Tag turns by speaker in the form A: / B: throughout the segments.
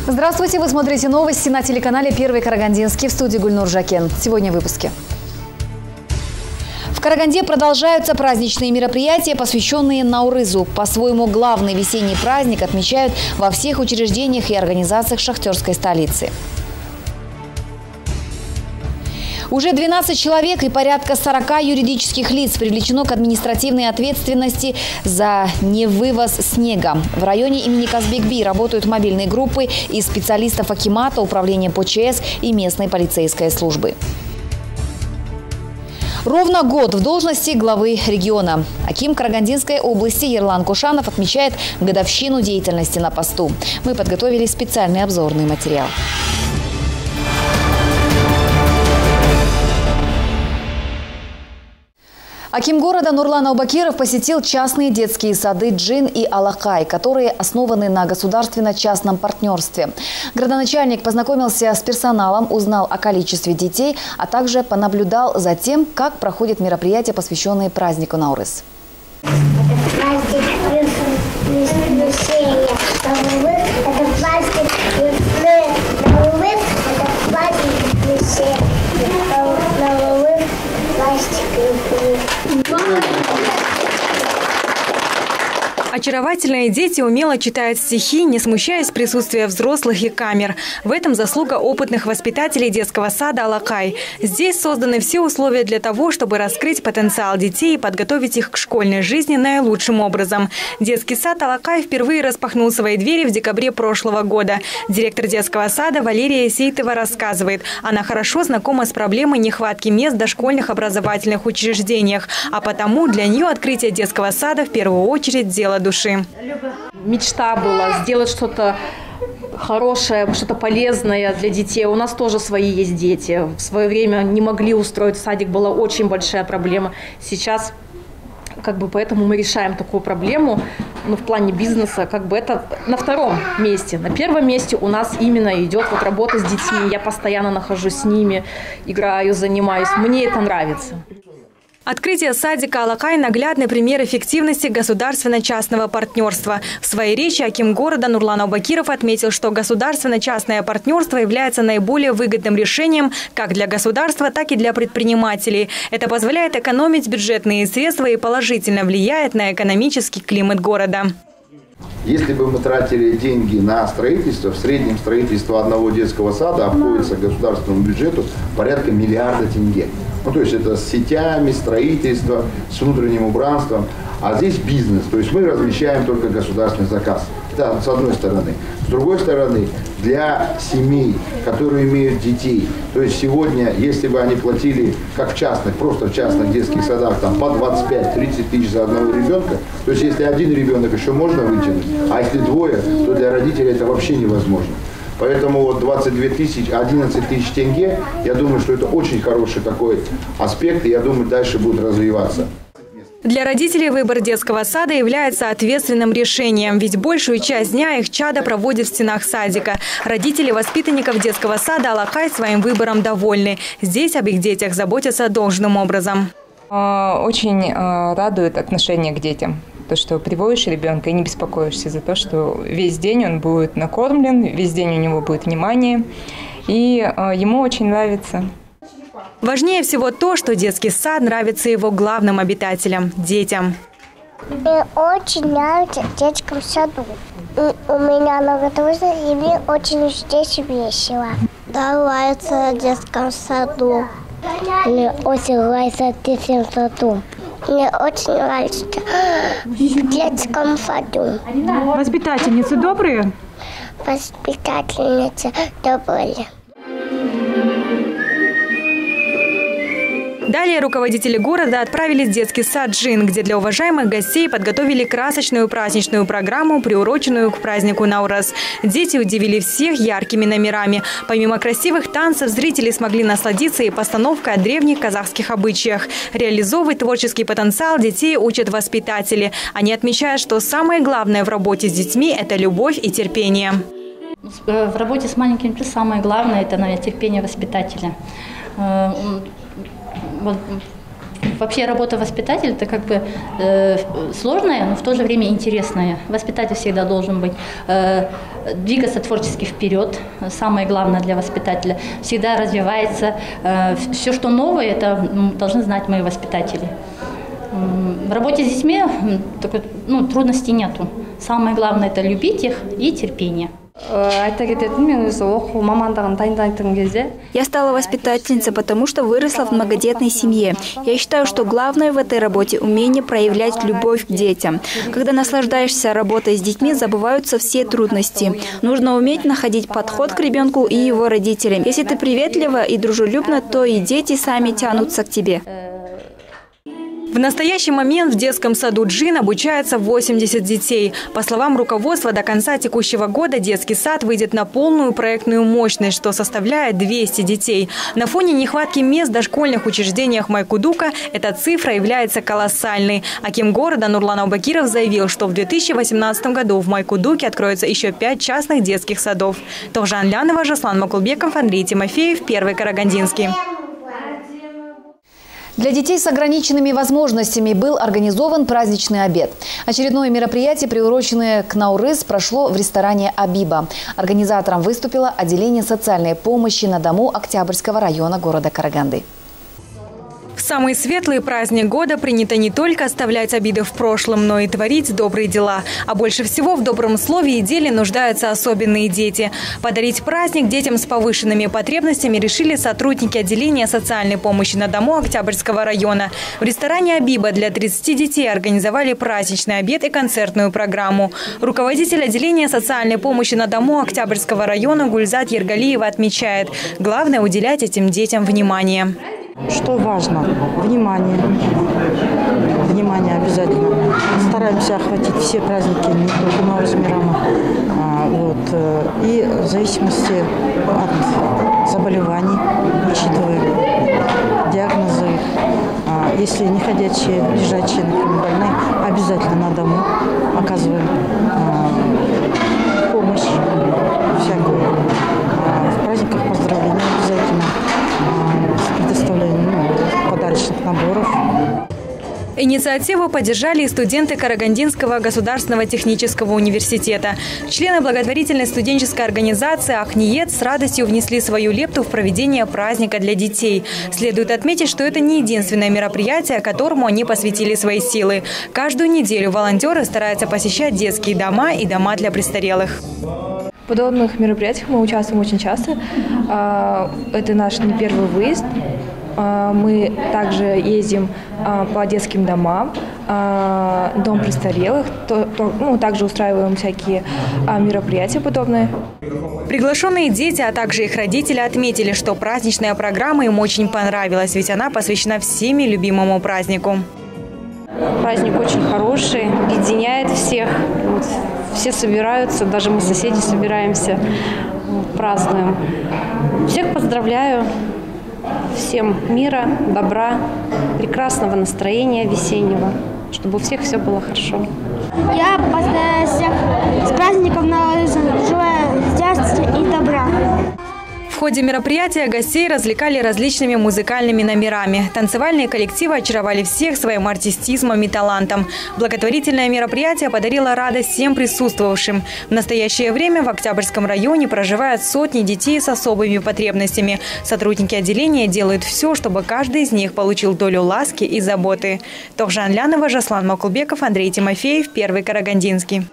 A: Здравствуйте, вы смотрите новости на телеканале «Первый Карагандинский», в студии Гульнур Жакен. Сегодня в выпуске. В Караганде продолжаются праздничные мероприятия, посвященные Наурызу. По-своему, главный весенний праздник отмечают во всех учреждениях и организациях шахтерской столицы. Уже 12 человек и порядка 40 юридических лиц привлечено к административной ответственности за невывоз снега. В районе имени Казбекби работают мобильные группы из специалистов акимата, управления ПЧС и местной полицейской службы. Ровно год в должности главы региона. Аким Карагандинской области Ерлан Кушанов отмечает годовщину деятельности на посту. Мы подготовили специальный обзорный материал. Аким города Нурлан Аубакиров посетил частные детские сады «Джин» и «Алакай», которые основаны на государственно-частном партнерстве. Градоначальник познакомился с персоналом, узнал о количестве детей, а также понаблюдал за тем, как проходят мероприятия, посвященные празднику Наурыз.
B: Очаровательные дети умело читают стихи, не смущаясь присутствия взрослых и камер. В этом заслуга опытных воспитателей детского сада «Алакай». Здесь созданы все условия для того, чтобы раскрыть потенциал детей и подготовить их к школьной жизни наилучшим образом. Детский сад «Алакай» впервые распахнул свои двери в декабре прошлого года. Директор детского сада Валерия Сейтова рассказывает. Она хорошо знакома с проблемой нехватки мест в дошкольных образовательных учреждениях, а потому для нее открытие детского сада в первую очередь дело души.
C: Мечта была сделать что-то хорошее, что-то полезное для детей. У нас тоже свои есть дети. В свое время не могли устроить садик, была очень большая проблема. Сейчас поэтому мы решаем такую проблему, в плане бизнеса, это на втором месте. На первом месте у нас именно идет работа с детьми. Я постоянно нахожусь с ними, играю, занимаюсь. Мне это нравится.
B: Открытие садика «Алакай» – наглядный пример эффективности государственно-частного партнерства. В своей речи аким города Нурлан Аубакиров отметил, что государственно-частное партнерство является наиболее выгодным решением как для государства, так и для предпринимателей. Это позволяет экономить бюджетные средства и положительно влияет на экономический климат города.
D: Если бы мы тратили деньги на строительство, в среднем строительство одного детского сада обходится государственному бюджету порядка миллиарда тенге. То есть это с сетями, строительство, с внутренним убранством. А здесь бизнес, то есть мы размещаем только государственный заказ. Да, с одной стороны. С другой стороны, для семей, которые имеют детей, то есть сегодня, если бы они платили, как в частных, просто в частных детских садах, по 25-30 тысяч за одного ребенка, то есть если один ребенок еще можно вытянуть, а если двое, то для родителей это вообще невозможно. Поэтому 22 тысячи, 11 тысяч тенге, я думаю, что это очень хороший такой аспект, и я думаю, дальше будет развиваться.
B: Для родителей выбор детского сада является ответственным решением, ведь большую часть дня их чада проводят в стенах садика. Родители воспитанников детского сада «Алакай» своим выбором довольны. Здесь об их детях заботятся должным образом.
E: Очень радует отношение к детям. То, что приводишь ребенка и не беспокоишься за то, что весь день он будет накормлен, весь день у него будет внимание, и ему очень нравится.
B: Важнее всего то, что детский сад нравится его главным обитателям – детям.
F: Мне очень нравится в детском саду. У меня много друзей, и мне очень здесь весело. Нравится в детском саду. Мне очень нравится в детском саду. Мне очень нравится в детском саду.
B: Воспитательницы добрые?
F: Воспитательницы добрые.
B: Далее руководители города отправились в детский сад «Джин», где для уважаемых гостей подготовили красочную праздничную программу, приуроченную к празднику Наурыз. Дети удивили всех яркими номерами. Помимо красивых танцев, зрители смогли насладиться и постановкой о древних казахских обычаях. Реализовывать творческий потенциал детей учат воспитатели. Они отмечают, что самое главное в работе с детьми – это любовь и терпение.
G: В работе с маленькими самое главное – это, наверное, терпение воспитателя. Вообще работа воспитателя – это как бы сложная, но в то же время интересная. Воспитатель всегда должен быть двигаться творчески вперед. Самое главное для воспитателя. Всегда развивается. Все, что новое, это должны знать мои воспитатели. В работе с детьми трудностей нету. Самое главное – это любить их и терпение.
H: Я стала воспитательницей, потому что выросла в многодетной семье. Я считаю, что главное в этой работе – умение проявлять любовь к детям. Когда наслаждаешься работой с детьми, забываются все трудности. Нужно уметь находить подход к ребенку и его родителям. Если ты приветлива и дружелюбна, то и дети сами тянутся к тебе.
B: В настоящий момент в детском саду «Джин» обучается 80 детей. По словам руководства, до конца текущего года детский сад выйдет на полную проектную мощность, что составляет 200 детей. На фоне нехватки мест в дошкольных учреждениях Майкудука эта цифра является колоссальной. Аким города Нурлан Аубакиров заявил, что в 2018 году в Майкудуке откроется еще 5 частных детских садов. Тохжан Лянова, Жаслан Макулбеков, Андрей Тимофеев, Первый Карагандинский.
A: Для детей с ограниченными возможностями был организован праздничный обед. Очередное мероприятие, приуроченное к Наурыз, прошло в ресторане «Абиба». Организатором выступило отделение социальной помощи на дому Октябрьского района города Караганды.
B: В самый светлый праздник года принято не только оставлять обиды в прошлом, но и творить добрые дела. А больше всего в добром слове и деле нуждаются особенные дети. Подарить праздник детям с повышенными потребностями решили сотрудники отделения социальной помощи на дому Октябрьского района. В ресторане «Абиба» для 30 детей организовали праздничный обед и концертную программу. Руководитель отделения социальной помощи на дому Октябрьского района Гульзат Ергалиева отмечает, главное уделять этим детям внимание.
I: Что важно? Внимание. Внимание обязательно. Стараемся охватить все праздники, не только Наурыз Мейрамы. И в зависимости от заболеваний, учитывая диагнозы, если не ходячие, лежачие, например, больные, обязательно на дому оказываем помощь всякую. В праздниках поздравления обязательно. Предоставление подарочных наборов.
B: Инициативу поддержали и студенты Карагандинского государственного технического университета. Члены благотворительной студенческой организации «Ахниет» с радостью внесли свою лепту в проведение праздника для детей. Следует отметить, что это не единственное мероприятие, которому они посвятили свои силы. Каждую неделю волонтеры стараются посещать детские дома и дома для престарелых.
E: В подобных мероприятиях мы участвуем очень часто. Это наш не первый выезд. Мы также ездим по детским домам, дом престарелых, также устраиваем всякие мероприятия подобные.
B: Приглашенные дети, а также их родители отметили, что праздничная программа им очень понравилась, ведь она посвящена всеми любимому празднику.
J: Праздник очень хороший, объединяет всех. Все собираются, даже мы соседи собираемся, празднуем. Всех поздравляю. Всем мира, добра, прекрасного настроения весеннего, чтобы у всех все было хорошо.
F: Я поздравляю всех с праздником Наурыза, желаю счастья и добра.
B: В ходе мероприятия гостей развлекали различными музыкальными номерами. Танцевальные коллективы очаровали всех своим артистизмом и талантом. Благотворительное мероприятие подарило радость всем присутствовавшим. В настоящее время в Октябрьском районе проживают сотни детей с особыми потребностями. Сотрудники отделения делают все, чтобы каждый из них получил долю ласки и заботы. Тохжан Лянова, Жаслан Макулбеков, Андрей Тимофеев, Первый Карагандинский.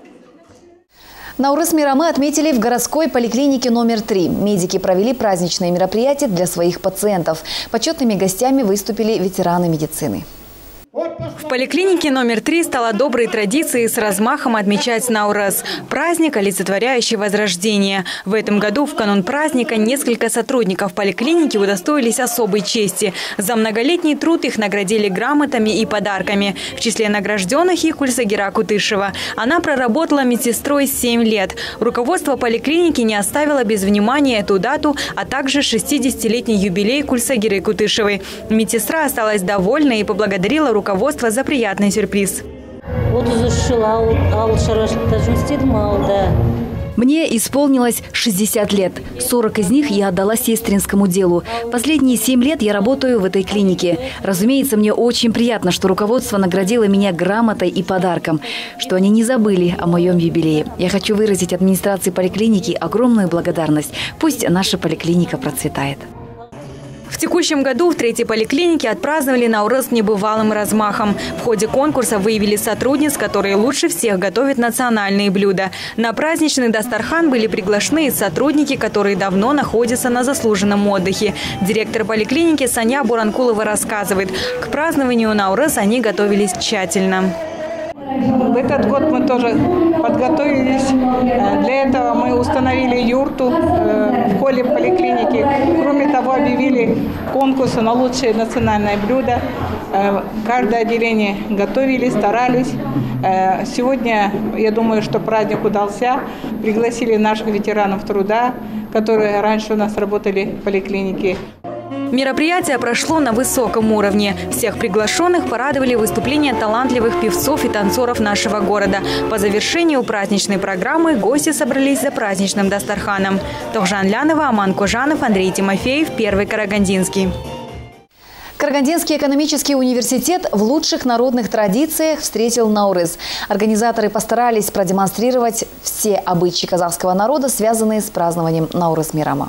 A: Наурыз Мейрамы отметили в городской поликлинике номер 3. Медики провели праздничные мероприятия для своих пациентов. Почетными гостями выступили ветераны медицины.
B: В поликлинике номер 3 стало доброй традицией с размахом отмечать Наурыз – праздник, олицетворяющий возрождение. В этом году в канун праздника несколько сотрудников поликлиники удостоились особой чести. За многолетний труд их наградили грамотами и подарками. В числе награжденных и Кульсагира Кутышева. Она проработала медсестрой 7 лет. Руководство поликлиники не оставило без внимания эту дату, а также 60-летний юбилей Кульсагиры Кутышевой. Медсестра осталась довольна и поблагодарила руководство за приятный сюрприз.
A: Мне исполнилось 60 лет. 40 из них я отдала сестринскому делу. Последние 7 лет я работаю в этой клинике. Разумеется, мне очень приятно, что руководство наградило меня грамотой и подарком, что они не забыли о моем юбилее. Я хочу выразить администрации поликлиники огромную благодарность. Пусть наша поликлиника процветает.
B: В текущем году в 3-й поликлинике отпраздновали Наурыз небывалым размахом. В ходе конкурса выявили сотрудниц, которые лучше всех готовят национальные блюда. На праздничный дастархан были приглашены и сотрудники, которые давно находятся на заслуженном отдыхе. Директор поликлиники Саня Буранкулова рассказывает, к празднованию Наурыз они готовились тщательно.
K: В этот год мы тоже подготовились. Для этого мы установили юрту в холле поликлиники. Кроме того, объявили конкурсы на лучшие национальные блюда. Каждое отделение готовили, старались. Сегодня, я думаю, что праздник удался. Пригласили наших ветеранов труда, которые раньше у нас работали в поликлинике.
B: Мероприятие прошло на высоком уровне. Всех приглашенных порадовали выступления талантливых певцов и танцоров нашего города. По завершению праздничной программы гости собрались за праздничным дастарханом. Тохжан Лянова, Аман Кожанов, Андрей Тимофеев, Первый Карагандинский.
A: Карагандинский экономический университет в лучших народных традициях встретил Наурыз. Организаторы постарались продемонстрировать все обычаи казахского народа, связанные с празднованием Наурыз Мейрама.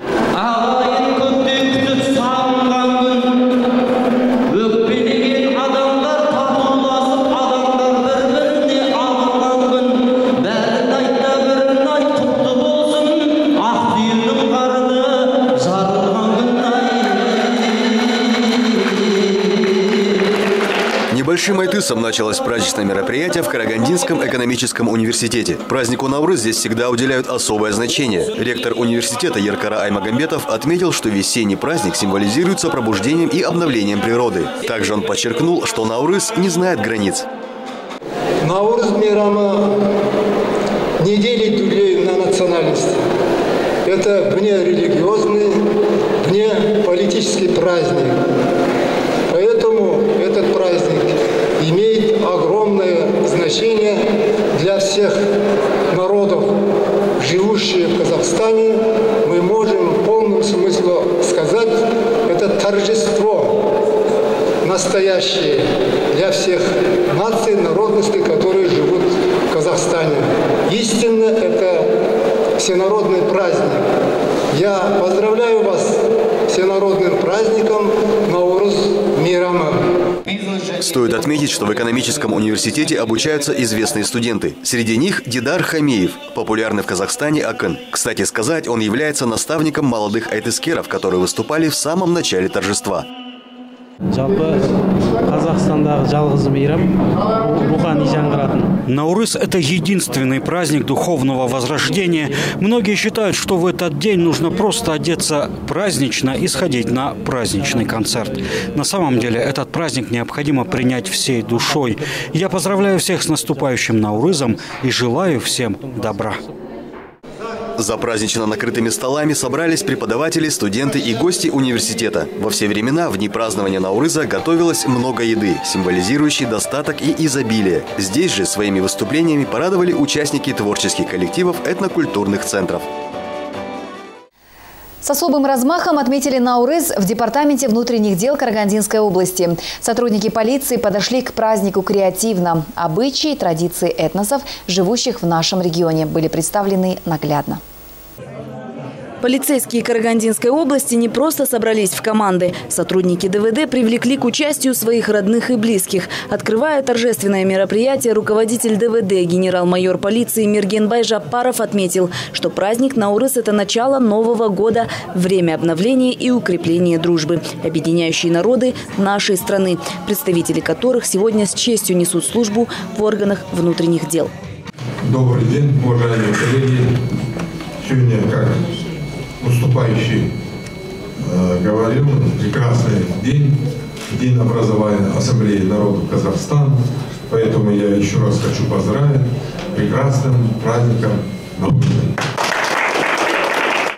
L: Небольшим айтысом началось праздничное мероприятие в Карагандинском экономическом университете. Празднику Наурыз здесь всегда уделяют особое значение. Ректор университета Еркара Аймагамбетов отметил, что весенний праздник символизируется пробуждением и обновлением природы. Также он подчеркнул, что Наурыз не знает границ.
M: Наурыз Мейрама не делит людей на национальности. Это внерелигиозный, внеполитический праздник. Поэтому этот праздник имеет огромное значение для всех народов, живущих в Казахстане. Мы можем в полном смысле сказать, это торжество настоящее для всех наций, народностей, которые живут в Казахстане. Истинно это всенародный праздник. Я поздравляю вас с всенародным праздником Наурыз Мейрама.
L: Стоит отметить, что в экономическом университете обучаются известные студенты. Среди них Дидар Хамиев, популярный в Казахстане акын. Кстати сказать, он является наставником молодых айтыскеров, которые выступали в самом начале торжества.
N: Наурыз – это единственный праздник духовного возрождения. Многие считают, что в этот день нужно просто одеться празднично и сходить на праздничный концерт. На самом деле этот праздник необходимо принять всей душой. Я поздравляю всех с наступающим Наурызом и желаю всем добра.
L: За празднично накрытыми столами собрались преподаватели, студенты и гости университета. Во все времена в дни празднования Наурыза готовилось много еды, символизирующей достаток и изобилие. Здесь же своими выступлениями порадовали участники творческих коллективов этнокультурных центров.
A: С особым размахом отметили Наурыз в Департаменте внутренних дел Карагандинской области. Сотрудники полиции подошли к празднику креативно. Обычаи и традиции этносов, живущих в нашем регионе, были представлены наглядно.
O: Полицейские Карагандинской области не просто собрались в команды. Сотрудники ДВД привлекли к участию своих родных и близких. Открывая торжественное мероприятие, руководитель ДВД, генерал-майор полиции Миргенбай Жаппаров отметил, что праздник Наурыз – это начало Нового года, время обновления и укрепления дружбы, объединяющие народы нашей страны, представители которых сегодня с честью несут службу в органах внутренних дел.
P: Добрый день, уважаемые коллеги. Сегодня, как уступающий говорил, прекрасный день, день образования Ассамблеи народов Казахстана. Поэтому я еще раз хочу поздравить с прекрасным праздником Наурыза.
O: С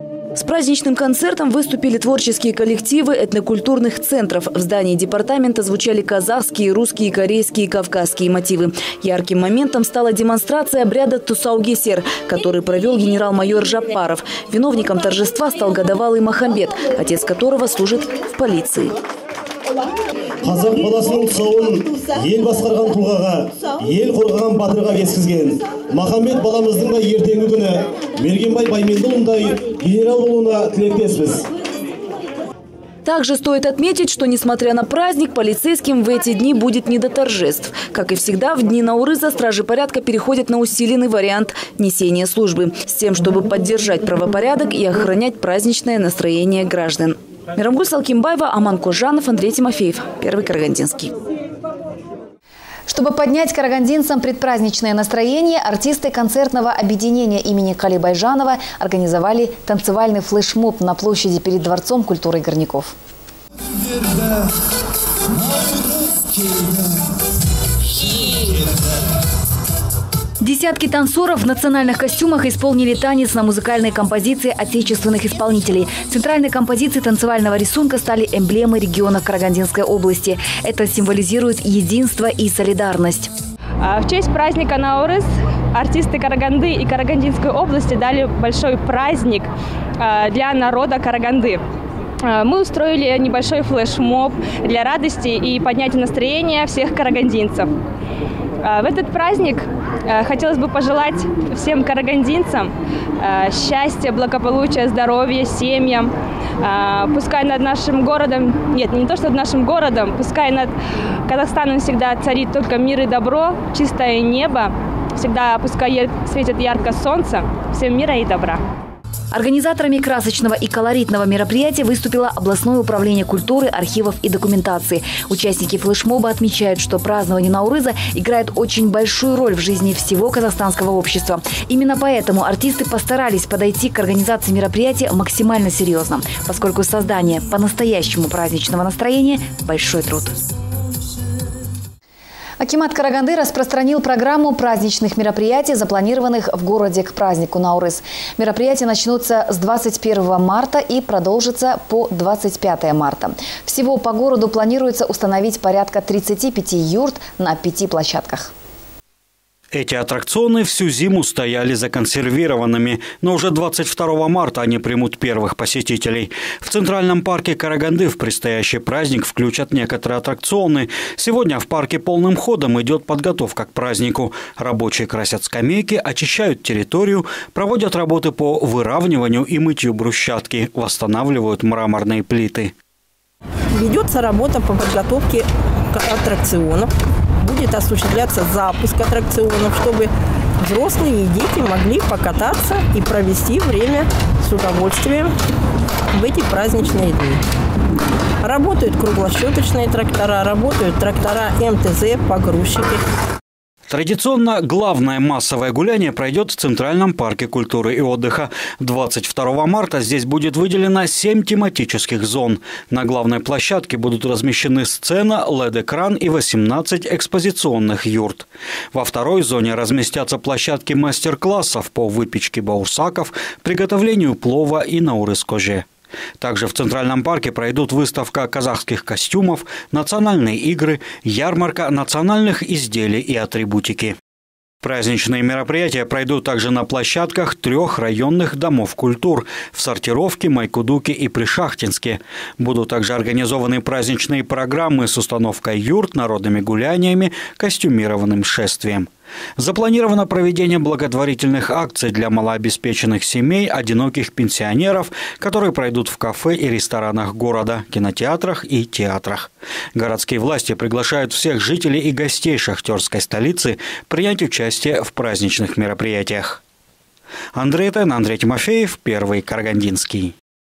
O: праздничным концертом выступили творческие коллективы этнокультурных центров. В здании департамента звучали казахские, русские, корейские и кавказские мотивы. Ярким моментом стала демонстрация обряда Тусаугесер, который провел генерал-майор Жапаров. Виновником торжества стал годовалый Махамбет, отец которого служит в полиции.
Q: Қазақ баласының тұсауын ел басқарған тұлғаға, ел қорғаған батырға кескізген. Махамбет баламыздың да ертеңгі күні Мергенбай Баймендіұлындай генерал болуына тілектеспіз.
O: Также стоит отметить, что, несмотря на праздник, полицейским в эти дни будет не до торжеств. Как и всегда, в дни Наурыза стражи порядка переходят на усиленный вариант несения службы, с тем, чтобы поддержать правопорядок и охранять праздничное настроение граждан. Мирамгуль Салкимбаева, Аман Кожанов, Андрей Тимофеев. Первый Карагандинский.
A: Чтобы поднять карагандинцам предпраздничное настроение, артисты концертного объединения имени Кали Байжанова организовали танцевальный флешмоб на площади перед Дворцом культуры Горняков. Десятки танцоров в национальных костюмах исполнили танец на музыкальной композиции отечественных исполнителей. Центральной композицией танцевального рисунка стали эмблемы региона Карагандинской области. Это символизирует единство и солидарность.
R: В честь праздника Наурыз артисты Караганды и Карагандинской области дали большой праздник для народа Караганды. Мы устроили небольшой флешмоб для радости и поднятия настроения всех карагандинцев. В этот праздник хотелось бы пожелать всем карагандинцам счастья, благополучия, здоровья, семьям. Пускай над нашим городом, нет, не то что над нашим городом, пускай над Казахстаном всегда царит только мир и добро, чистое небо, всегда пускай светит ярко солнце. Всем мира и добра.
A: Организаторами красочного и колоритного мероприятия выступило областное управление культуры, архивов и документации. Участники флешмоба отмечают, что празднование Наурыза играет очень большую роль в жизни всего казахстанского общества. Именно поэтому артисты постарались подойти к организации мероприятия максимально серьезно, поскольку создание по-настоящему праздничного настроения – большой труд. Акимат Караганды распространил программу праздничных мероприятий, запланированных в городе к празднику Наурыз. Мероприятия начнутся с 21 марта и продолжатся по 25 марта. Всего по городу планируется установить порядка 35 юрт на 5 площадках.
N: Эти аттракционы всю зиму стояли законсервированными, но уже 22 марта они примут первых посетителей. В Центральном парке Караганды в предстоящий праздник включат некоторые аттракционы. Сегодня в парке полным ходом идет подготовка к празднику. Рабочие красят скамейки, очищают территорию, проводят работы по выравниванию и мытью брусчатки, восстанавливают мраморные плиты.
S: Ведется работа по подготовке аттракционов. Будет осуществляться запуск аттракционов, чтобы взрослые и дети могли покататься и провести время с удовольствием в эти праздничные дни. Работают круглосчеточные трактора, работают трактора МТЗ, погрузчики.
N: Традиционно главное массовое гуляние пройдет в Центральном парке культуры и отдыха. 22 марта здесь будет выделено 7 тематических зон. На главной площадке будут размещены сцена, LED-экран и 18 экспозиционных юрт. Во второй зоне разместятся площадки мастер-классов по выпечке баурсаков, приготовлению плова и наурыз-коже. Также в Центральном парке пройдут выставка казахских костюмов, национальные игры, ярмарка национальных изделий и атрибутики. Праздничные мероприятия пройдут также на площадках 3 районных домов культур в Сортировке, Майкудуке и Пришахтинске. Будут также организованы праздничные программы с установкой юрт, народными гуляниями, костюмированным шествием. Запланировано проведение благотворительных акций для малообеспеченных семей, одиноких пенсионеров, которые пройдут в кафе и ресторанах города, кинотеатрах и театрах. Городские власти приглашают всех жителей и гостей шахтерской столицы принять участие в праздничных мероприятиях. Андрей Тен, Андрей Тимофеев, Первый Карагандинский.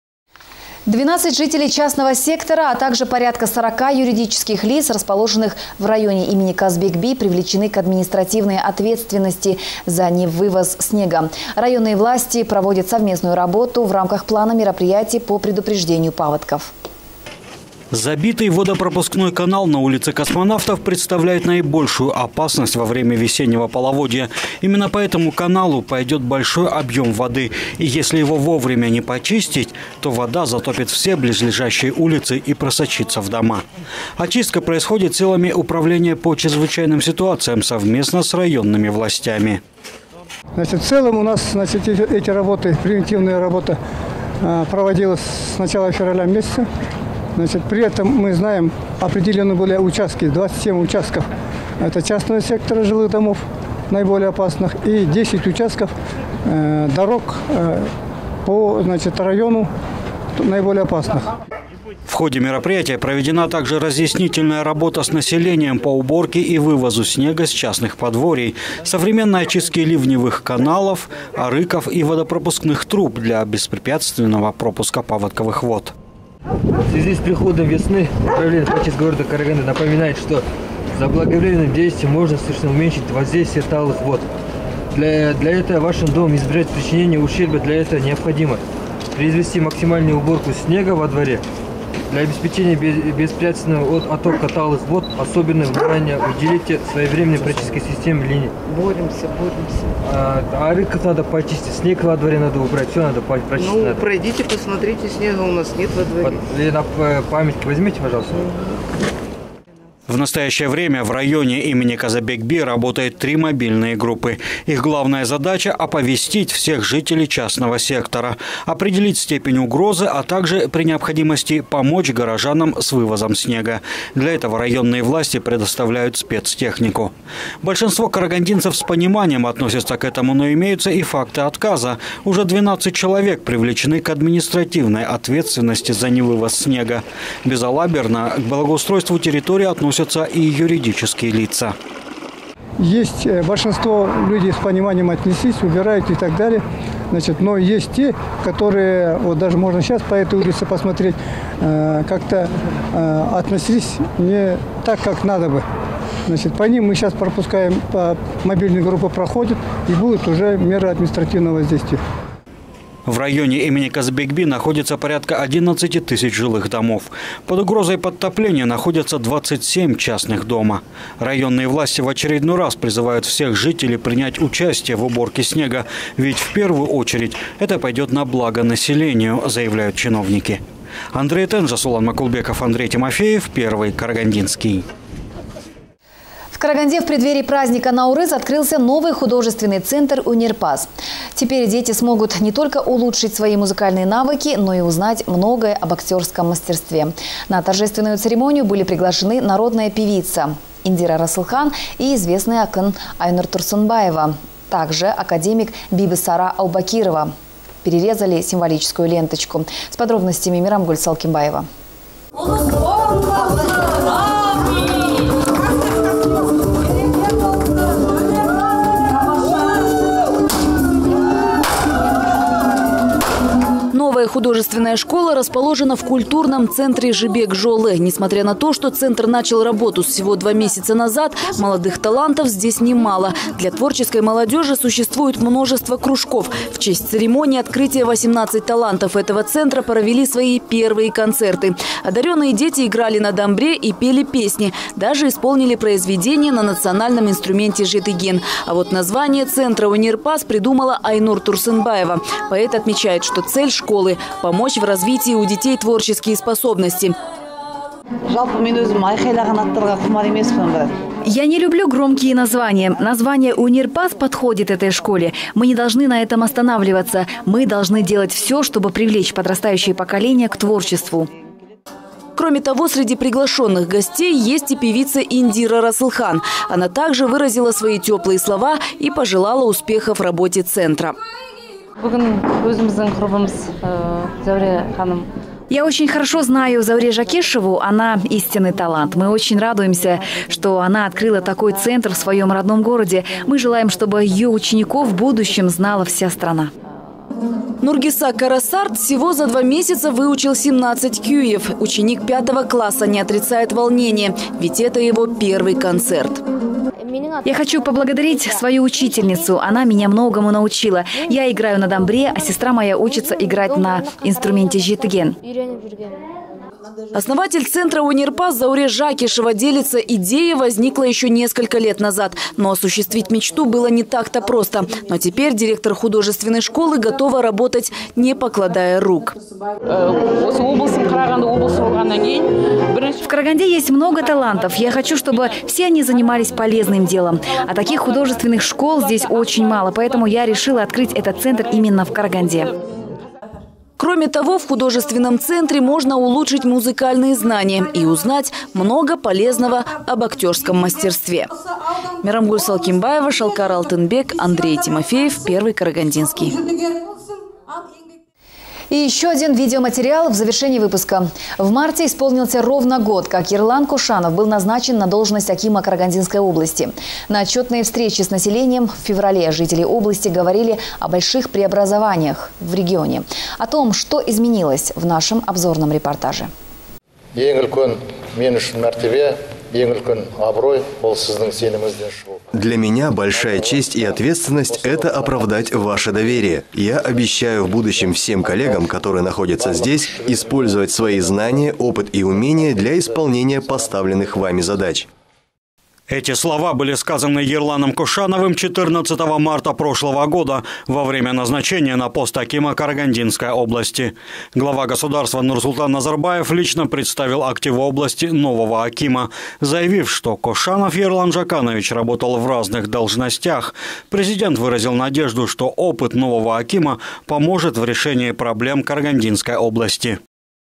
A: 12 жителей частного сектора, а также порядка 40 юридических лиц, расположенных в районе имени Казбек-Би, привлечены к административной ответственности за невывоз снега. Районные власти проводят совместную работу в рамках плана мероприятий по предупреждению паводков.
N: Забитый водопропускной канал на улице Космонавтов представляет наибольшую опасность во время весеннего половодья. Именно по этому каналу пойдет большой объем воды. И если его вовремя не почистить, то вода затопит все близлежащие улицы и просочится в дома. Очистка происходит силами Управления по чрезвычайным ситуациям совместно с районными властями.
T: В целом у нас эти работы, превентивная работа проводилась с начала февраля месяца. При этом мы знаем, определены были участки, 27 участков. Это частного сектора жилых домов, наиболее опасных, и 10 участков дорог по району наиболее опасных.
N: В ходе мероприятия проведена также разъяснительная работа с населением по уборке и вывозу снега с частных подворий, современной очистки ливневых каналов, арыков и водопропускных труб для беспрепятственного пропуска паводковых вод.
U: В связи с приходом весны управление по чистке города Караганды напоминает, что заблаговременным действием можно существенно уменьшить воздействие талых вод. Для этого вашим домом избежать причинения ущерба для этого необходимо произвести максимальную уборку снега во дворе. Для обеспечения беспрепятственного оттока талых вод особенное внимание уделите своевременной прочистке системы линий.
V: Боремся.
U: Арыков надо почистить, снег во дворе надо убрать, все надо прочистить.
V: Пройдите, посмотрите, снега у нас нет во дворе.
U: На памятки возьмите, пожалуйста.
N: В настоящее время в районе имени Казабекби работают 3 мобильные группы. Их главная задача – оповестить всех жителей частного сектора, определить степень угрозы, а также при необходимости помочь горожанам с вывозом снега. Для этого районные власти предоставляют спецтехнику. Большинство карагандинцев с пониманием относятся к этому, но имеются и факты отказа. Уже 12 человек привлечены к административной ответственности за невывоз снега. Безалаберно к благоустройству территории относятся и юридические лица.
T: Есть большинство людей с пониманием отнеслись, убирают и так далее. Но есть те, которые, вот даже можно сейчас по этой улице посмотреть, как-то относились не так, как надо бы. По ним мы сейчас пропускаем, мобильные группы проходят, и будут уже меры административного воздействия.
N: В районе имени Казбекби находится порядка 11 тысяч жилых домов. Под угрозой подтопления находятся 27 частных дома. Районные власти в очередной раз призывают всех жителей принять участие в уборке снега, ведь в первую очередь это пойдет на благо населению, заявляют чиновники. Андрей Тенжа, Сулан Макулбеков, Андрей Тимофеев, Первый Карагандинский.
A: В Караганде в преддверии праздника Наурыз открылся новый художественный центр «Унирпас». Теперь дети смогут не только улучшить свои музыкальные навыки, но и узнать многое об актерском мастерстве. На торжественную церемонию были приглашены народная певица Индира Расылхан и известный акын Айнур Турсунбаева, также академик Бибисара Аубакирова. Перерезали символическую ленточку. С подробностями Мирамгуль Салкимбаева.
O: Новая художественная школа расположена в культурном центре Жибек-Жолы. Несмотря на то, что центр начал работу всего 2 месяца назад, молодых талантов здесь немало. Для творческой молодежи существует множество кружков. В честь церемонии открытия 18 талантов этого центра провели свои первые концерты. Одаренные дети играли на дамбре и пели песни. Даже исполнили произведения на национальном инструменте жетыген. А вот название центра «Унирпас» придумала Айнур Турсунбаева. Поэт отмечает, что цель школы – помочь в развитии у детей творческие способности.
W: Я не люблю громкие названия. Название «Унирпас» подходит этой школе. Мы не должны на этом останавливаться. Мы должны делать все, чтобы привлечь подрастающее поколение к творчеству.
O: Кроме того, среди приглашенных гостей есть и певица Индира Расылхан. Она также выразила свои теплые слова и пожелала успехов в работе центра.
W: Я очень хорошо знаю Зауре Жакешеву, она истинный талант. Мы очень радуемся, что она открыла такой центр в своем родном городе. Мы желаем, чтобы ее учеников в будущем знала вся страна.
O: Нургиса Карасарт всего за 2 месяца выучил 17 кюев. Ученик 5 класса не отрицает волнения, ведь это его первый концерт.
W: Я хочу поблагодарить свою учительницу. Она меня многому научила. Я играю на дамбре, а сестра моя учится играть на инструменте жетыген.
O: Основатель центра «Унирпас» Зауре Жакишева делится, идея возникла еще несколько лет назад. Но осуществить мечту было не так-то просто. Но теперь директор художественной школы готова работать, не покладая рук.
W: В Караганде есть много талантов. Я хочу, чтобы все они занимались полезным делом. А таких художественных школ здесь очень мало. Поэтому я решила открыть этот центр именно в Караганде.
O: Кроме того, в художественном центре можно улучшить музыкальные знания и узнать много полезного об актерском мастерстве. Мирамгуль Салкимбаева, Шалкар Алтынбек, Андрей Тимофеев, Первый Карагандинский.
A: И еще один видеоматериал в завершении выпуска. В марте исполнился ровно год, как Ерлан Кошанов был назначен на должность акима Карагандинской области. На отчетной встрече с населением в феврале жители области говорили о больших преобразованиях в регионе. О том, что изменилось, в нашем обзорном репортаже.
L: Для меня большая честь и ответственность – это оправдать ваше доверие. Я обещаю в будущем всем коллегам, которые находятся здесь, использовать свои знания, опыт и умения для исполнения поставленных вами задач.
N: Эти слова были сказаны Ерланом Кошановым 14 марта прошлого года во время назначения на пост акима Карагандинской области. Глава государства Нурсултан Назарбаев лично представил активы области нового акима, заявив, что Кошанов Ерлан Жаканович работал в разных должностях. Президент выразил надежду, что опыт нового акима поможет в решении проблем Карагандинской области.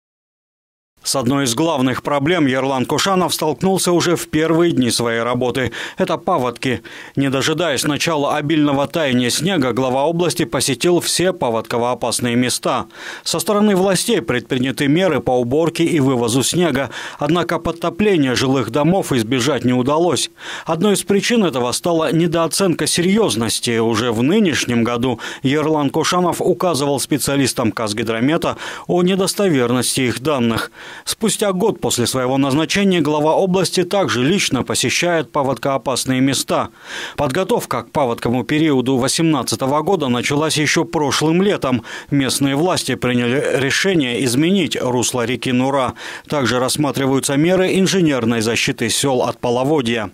N: С одной из главных проблем Ерлан Кошанов столкнулся уже в первые дни своей работы. Это паводки. Не дожидаясь начала обильного таяния снега, глава области посетил все паводково-опасные места. Со стороны властей предприняты меры по уборке и вывозу снега. Однако подтопления жилых домов избежать не удалось. Одной из причин этого стала недооценка серьезности. Уже в нынешнем году Ерлан Кошанов указывал специалистам Казгидромета о недостоверности их данных. Спустя год после своего назначения глава области также лично посещает паводкоопасные места. Подготовка к паводковому периоду 2018 года началась еще прошлым летом. Местные власти приняли решение изменить русло реки Нура. Также рассматриваются меры инженерной защиты сел от половодья.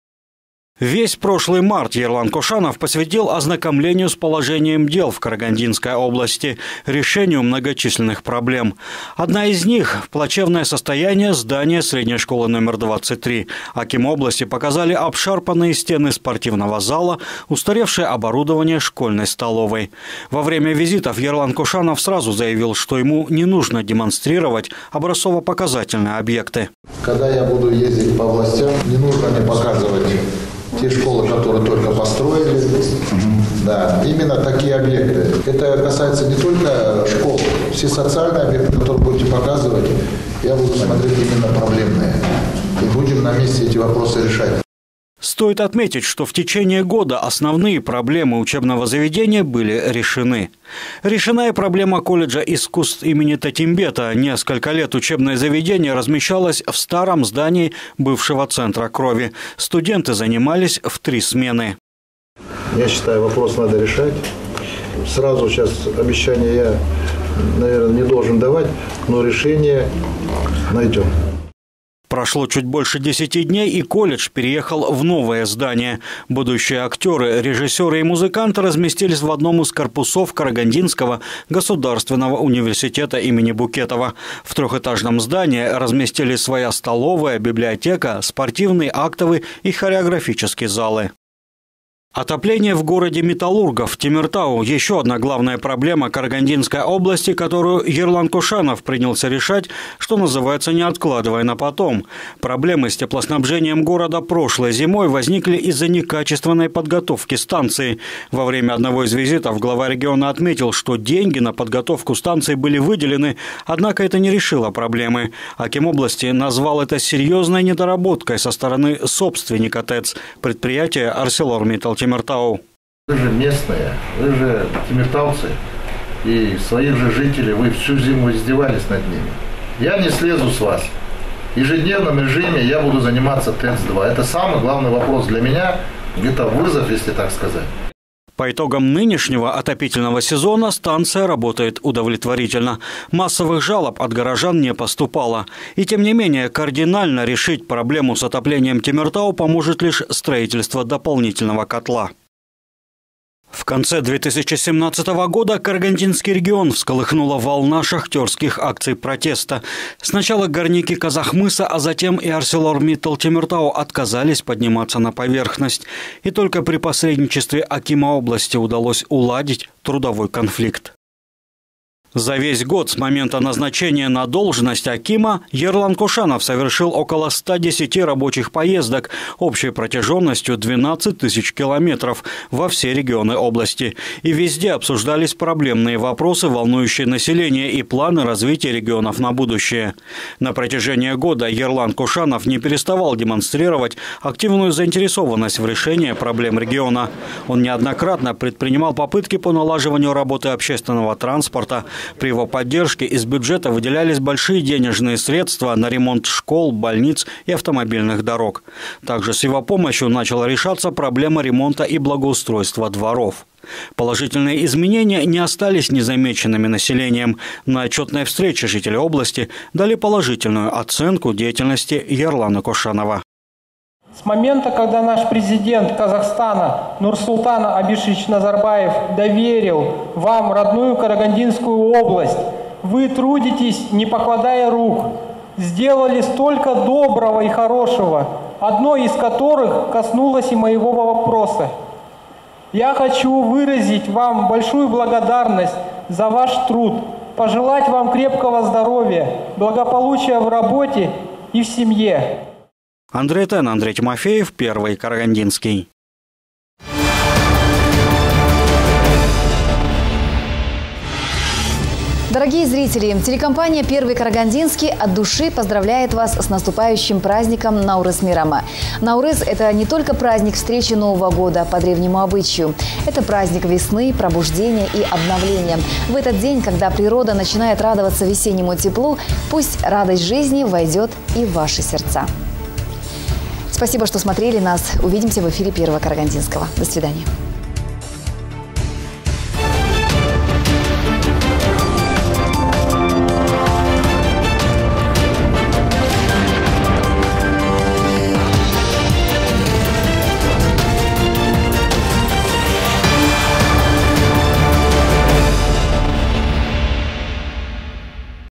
N: Весь прошлый март Ерлан Кошанов посвятил ознакомлению с положением дел в Карагандинской области, решению многочисленных проблем. Одна из них – плачевное состояние здания средней школы номер 23. Аким области показали обшарпанные стены спортивного зала, устаревшее оборудование школьной столовой. Во время визитов Ерлан Кошанов сразу заявил, что ему не нужно демонстрировать образцово-показательные объекты.
C: Когда я буду ездить по областям, не нужно мне показывать те школы, которые только построили. Да, именно такие объекты. Это касается не только школ. Все социальные объекты, которые будете показывать, я буду смотреть именно проблемные. И будем на месте эти вопросы решать.
N: Стоит отметить, что в течение года основные проблемы учебного заведения были решены. Решена и проблема колледжа искусств имени Татимбета. Несколько лет учебное заведение размещалось в старом здании бывшего центра крови. Студенты занимались в 3 смены.
C: Я считаю, вопрос надо решать. Сразу сейчас обещания я, наверное, не должен давать, но решение найдем.
N: Прошло чуть больше 10 дней, и колледж переехал в новое здание. Будущие актеры, режиссеры и музыканты разместились в одном из корпусов Карагандинского государственного университета имени Букетова. В 3-этажном здании разместились своя столовая, библиотека, спортивный, актовый и хореографические залы. Отопление в городе Металлургов, Темиртау – еще одна главная проблема Карагандинской области, которую Ерлан Кошанов принялся решать, что называется, не откладывая на потом. Проблемы с теплоснабжением города прошлой зимой возникли из-за некачественной подготовки станции. Во время одного из визитов глава региона отметил, что деньги на подготовку станции были выделены, однако это не решило проблемы. Аким области назвал это серьезной недоработкой со стороны собственника ТЭЦ – предприятия «ArcelorMittal Темиртау».
C: Вы же местные, вы же темиртауцы, и своих же жителей вы всю зиму издевались над ними. Я не слезу с вас. В ежедневном режиме я буду заниматься ТЭЦ-2. Это самый главный вопрос для меня, где-то вызов, если так сказать.
N: По итогам нынешнего отопительного сезона станция работает удовлетворительно. Массовых жалоб от горожан не поступало. И тем не менее, кардинально решить проблему с отоплением Темиртау поможет лишь строительство дополнительного котла. В конце 2017 года Карагандинский регион всколыхнула волна шахтерских акций протеста. Сначала горняки Казахмыса, а затем и ArcelorMittal Темиртау отказались подниматься на поверхность. И только при посредничестве акима области удалось уладить трудовой конфликт. За весь год с момента назначения на должность акима Ерлан Кошанов совершил около 110 рабочих поездок общей протяженностью 12 тысяч километров во все регионы области. И везде обсуждались проблемные вопросы, волнующие население, и планы развития регионов на будущее. На протяжении года Ерлан Кошанов не переставал демонстрировать активную заинтересованность в решении проблем региона. Он неоднократно предпринимал попытки по налаживанию работы общественного транспорта. При его поддержке из бюджета выделялись большие денежные средства на ремонт школ, больниц и автомобильных дорог. Также с его помощью начала решаться проблема ремонта и благоустройства дворов. Положительные изменения не остались незамеченными населением. На отчетной встрече жители области дали положительную оценку деятельности Ерлана Кошанова.
D: С момента, когда наш президент Казахстана Нурсултан Абишевич Назарбаев доверил вам родную Карагандинскую область, вы трудитесь, не покладая рук, сделали столько доброго и хорошего, одно из которых коснулось и моего вопроса. Я хочу выразить вам большую благодарность за ваш труд, пожелать вам крепкого здоровья, благополучия в работе и в семье.
N: Андрей Тен, Андрей Тимофеев, Первый Карагандинский.
A: Дорогие зрители, телекомпания «Первый Карагандинский» от души поздравляет вас с наступающим праздником Наурыз Мейрама. Наурыз – это не только праздник встречи Нового года по древнему обычаю. Это праздник весны, пробуждения и обновления. В этот день, когда природа начинает радоваться весеннему теплу, пусть радость жизни войдет и в ваши сердца. Спасибо, что смотрели нас. Увидимся в эфире Первого Карагандинского. До свидания.